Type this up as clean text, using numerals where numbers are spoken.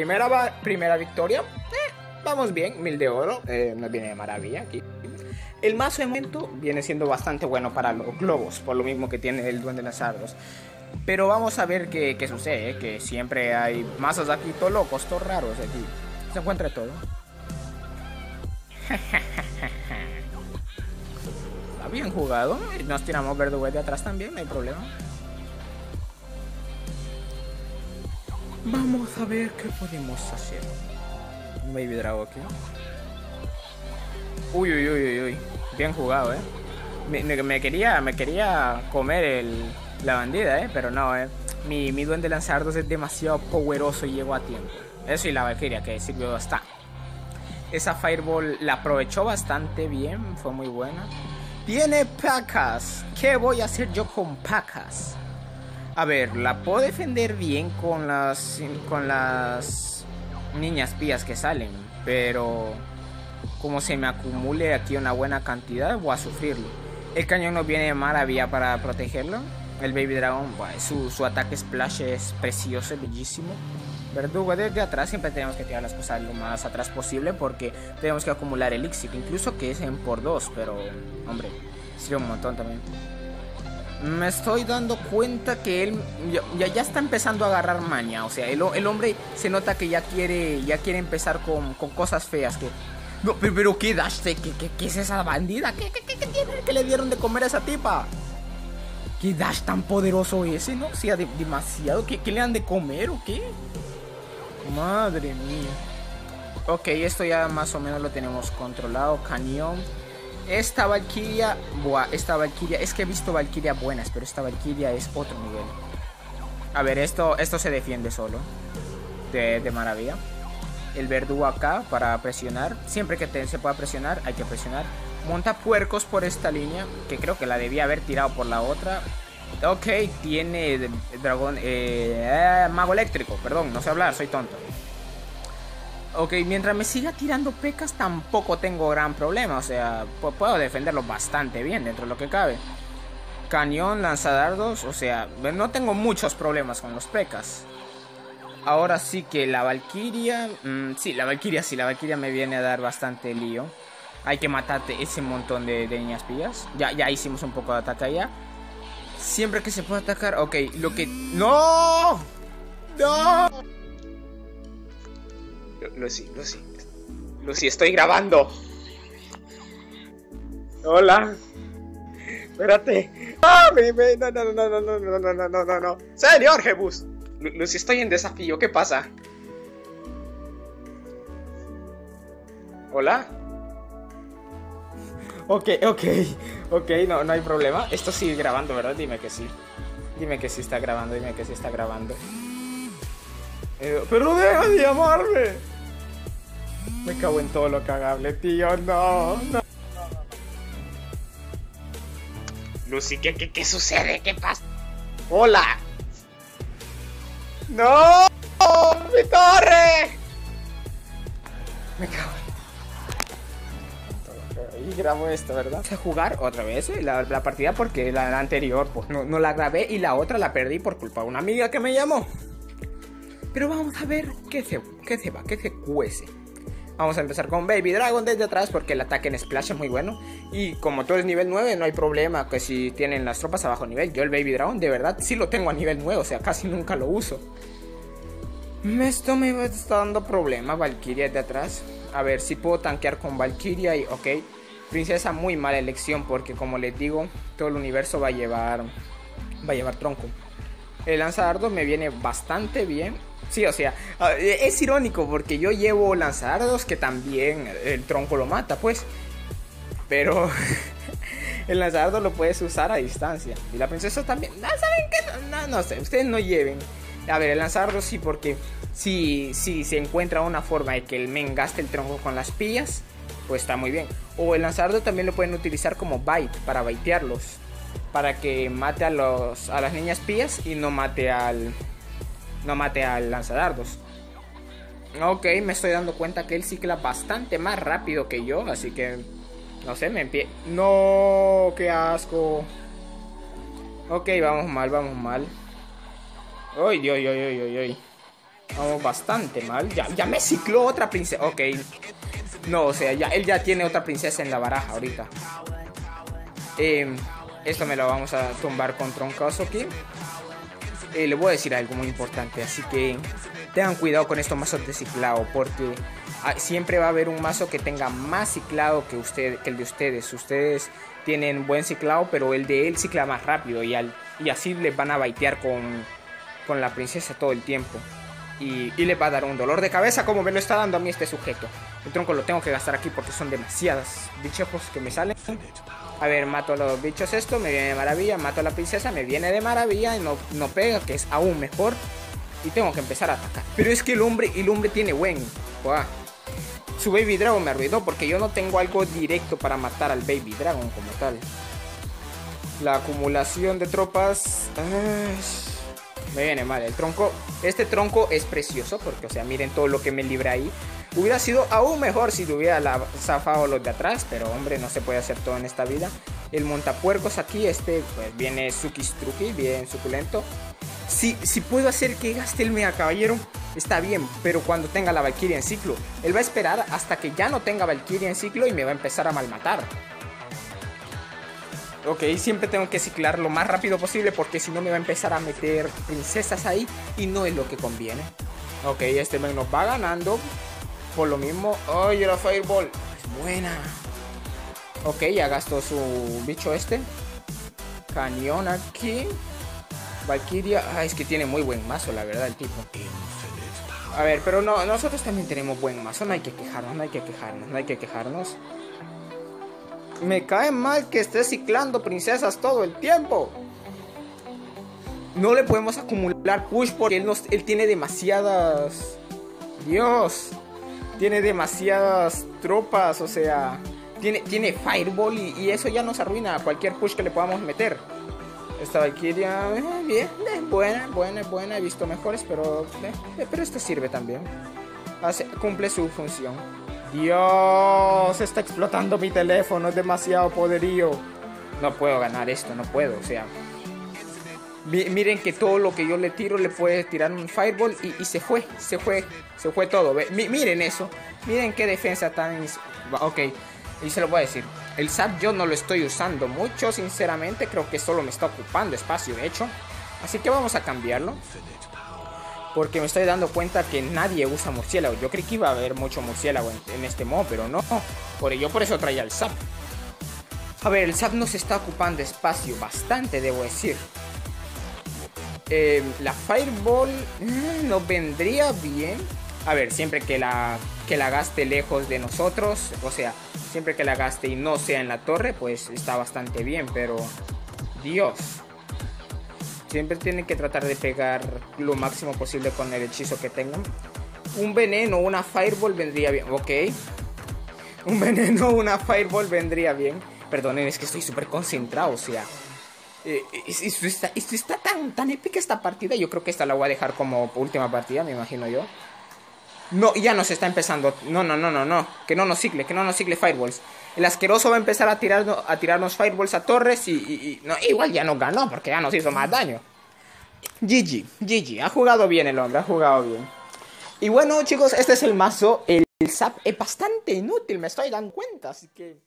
primera victoria. Vamos bien, 1000 de oro. Nos viene de maravilla aquí. El mazo de momento viene siendo bastante bueno para los globos, por lo mismo que tiene el Duende Lanzadardos. Pero vamos a ver qué sucede, que siempre hay mazos aquí, todos locos, todos raros aquí. Se encuentra todo. Está bien jugado. Nos tiramos verdugo de atrás también, no hay problema. Vamos a ver qué podemos hacer. Un Baby Drago aquí. Uy. Bien jugado, Me quería comer la bandida, pero no, Mi Duende Lanzadardos es demasiado poderoso y llegó a tiempo. Eso y la Valkyria que sirvió bastante. Esa Fireball la aprovechó bastante bien, fue muy buena. Tiene P.E.K.K.A.s. ¿Qué voy a hacer yo con P.E.K.K.A.s? A ver, la puedo defender bien con las niñas pías que salen, pero como se me acumule aquí una buena cantidad, voy a sufrirlo. El cañón nos viene de maravilla para protegerlo. El Baby Dragon, su ataque splash es precioso, es bellísimo. Verdugo desde atrás, siempre tenemos que tirar las cosas lo más atrás posible porque tenemos que acumular elixir, incluso que es en por 2, pero hombre, sirve un montón también. Me estoy dando cuenta que él ya está empezando a agarrar maña, o sea, el hombre se nota que ya quiere empezar con cosas feas que... No, pero ¿qué dash? ¿Qué es esa bandida? ¿Qué tiene? ¿Qué le dieron de comer a esa tipa? ¿Qué dash tan poderoso ese, no? O sea, demasiado. ¿Qué le dan de comer o qué? Madre mía. Ok, esto ya más o menos lo tenemos controlado. Cañón. Esta Valkyria... esta Valkyria... Es que he visto Valkyria buenas, pero esta Valkyria es otro nivel. A ver, esto se defiende solo. De maravilla. El verdugo acá para presionar. Siempre que se pueda presionar, hay que presionar. Monta puercos por esta línea, que creo que la debía haber tirado por la otra. Ok, tiene dragón... mago eléctrico, perdón, no sé hablar, soy tonto. Ok, mientras me siga tirando pecas tampoco tengo gran problema. O sea, puedo defenderlo bastante bien dentro de lo que cabe. Cañón, lanzadardos, o sea, no tengo muchos problemas con los pecas. Ahora sí que la Valkyria... sí, la Valkyria me viene a dar bastante lío. Hay que matarte ese montón de niñas pillas. Ya hicimos un poco de ataque allá. Siempre que se pueda atacar... Ok, lo que... ¡No! ¡No! Lucy, estoy grabando. Hola. Espérate. ¡Ah! No. Señor Jebus. Lucy, estoy en desafío. ¿Qué pasa? ¿Hola? Ok, no hay problema. Esto sigue grabando, ¿verdad? Dime que sí. Dime que sí está grabando, pero deja de llamarme. Me cago en todo lo cagable, tío. No. Lucy, ¿qué sucede? ¿Qué pasa? ¡Hola! ¡No! ¡Mi torre! Me cago en... Y grabo esto, ¿verdad? Vamos a jugar otra vez la partida porque la anterior pues no la grabé y la otra la perdí por culpa de una amiga que me llamó. Pero vamos a ver qué se cuece. Vamos a empezar con Baby Dragon desde atrás porque el ataque en Splash es muy bueno. Y como todo es nivel 9 no hay problema que si tienen las tropas a bajo nivel. Yo el Baby Dragon de verdad sí lo tengo a nivel 9, o sea casi nunca lo uso. Esto me está dando problemas. Valkyria de atrás. A ver si puedo tanquear con Valkyria y ok. Princesa muy mala elección porque como les digo todo el universo va a llevar tronco. El lanzadardos me viene bastante bien. Sí, o sea, es irónico porque yo llevo lanzadardos que también el tronco lo mata, pues. Pero el lanzadardo lo puedes usar a distancia. Y la princesa también. ¿Saben qué? No sé, ustedes no lleven. A ver, el lanzadardo sí, porque si se encuentra una forma de que el men gaste el tronco con las pillas, pues está muy bien. O el lanzadardo también lo pueden utilizar como bait, para baitearlos. Para que mate a las niñas pillas y no mate al lanzadardos. Ok, me estoy dando cuenta que él cicla bastante más rápido que yo, así que no sé, No, qué asco. Ok, vamos mal. Uy. Vamos bastante mal. Ya me cicló otra princesa. Ok. No, o sea, él ya tiene otra princesa en la baraja ahorita. Esto me lo vamos a tumbar contra un Kazuki. Le voy a decir algo muy importante. Así que tengan cuidado con estos mazos de ciclado. Porque siempre va a haber un mazo que tenga más ciclado que el de ustedes. Ustedes tienen buen ciclado, pero el de él cicla más rápido. Y así les van a baitear con la princesa todo el tiempo. Y les va a dar un dolor de cabeza como me lo está dando a mí este sujeto. El tronco lo tengo que gastar aquí porque son demasiadas bichos que me salen. A ver, mato a los bichos esto, me viene de maravilla. Mato a la princesa, me viene de maravilla. Y no pega, que es aún mejor. Y tengo que empezar a atacar. Pero es que el hombre tiene buen. ¡Wow! Su Baby Dragon me arruinó porque yo no tengo algo directo para matar al Baby Dragon como tal. La acumulación de tropas... me viene mal el tronco. Este tronco es precioso porque, o sea, miren todo lo que me libra ahí. Hubiera sido aún mejor si lo hubiera zafado los de atrás, pero hombre, no se puede hacer todo en esta vida. El montapuercos aquí, pues viene Sukistruki, bien suculento. Si puedo hacer que gaste el Mega Caballero, está bien, pero cuando tenga la Valkyria en ciclo, él va a esperar hasta que ya no tenga Valkyria en ciclo y me va a empezar a malmatar. Ok, siempre tengo que ciclar lo más rápido posible porque si no me va a empezar a meter princesas ahí y no es lo que conviene. Ok, este men nos va ganando. Por lo mismo... ¡Ay, la Fireball! Es buena. Ok, ya gastó su bicho este. Cañón aquí. Valkyria... es que tiene muy buen mazo, la verdad, el tipo. A ver, pero no, nosotros también tenemos buen mazo. No hay que quejarnos. Me cae mal que esté ciclando princesas todo el tiempo. No le podemos acumular push porque él tiene demasiadas... Dios. Tiene demasiadas tropas, o sea... Tiene Fireball y eso ya nos arruina cualquier push que le podamos meter. Esta Valkyria... bien, buena. He visto mejores, pero esto sirve también. Cumple su función. Dios, está explotando mi teléfono, es demasiado poderío. No puedo ganar esto, no puedo, o sea. Miren que todo lo que yo le tiro le puede tirar un Fireball y se fue todo. Miren eso, miren qué defensa tan... Ok, y se lo voy a decir. El Zap yo no lo estoy usando mucho, sinceramente, creo que solo me está ocupando espacio, de hecho. Así que vamos a cambiarlo. Porque me estoy dando cuenta que nadie usa murciélago. Yo creí que iba a haber mucho murciélago en este modo, pero no. Por eso traía el Zap. A ver, el Zap nos está ocupando espacio bastante, debo decir. La Fireball nos vendría bien. A ver, siempre que la gaste lejos de nosotros. O sea, siempre que la gaste y no sea en la torre, pues está bastante bien. Pero, Dios. Siempre tienen que tratar de pegar lo máximo posible con el hechizo que tengan. Un veneno, una Fireball vendría bien. Ok. Un veneno, una Fireball vendría bien. Perdonen, es que estoy súper concentrado. O sea, esto está tan épica esta partida. Yo creo que esta la voy a dejar como última partida, me imagino yo. No, ya nos está empezando. No. Que no nos cicle Fireballs. El asqueroso va a empezar a tirarnos Fireballs a torres y no, igual ya nos ganó porque ya nos hizo más daño. GG. Ha jugado bien el hombre, ha jugado bien. Y bueno, chicos, este es el mazo. El Zap es bastante inútil, me estoy dando cuenta, así que...